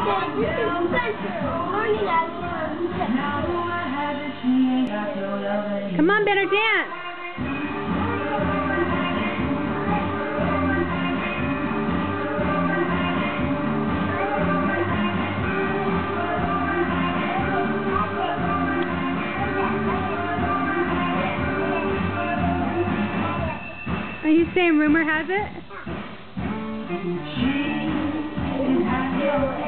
Come on, better dance. Are you saying rumor has it?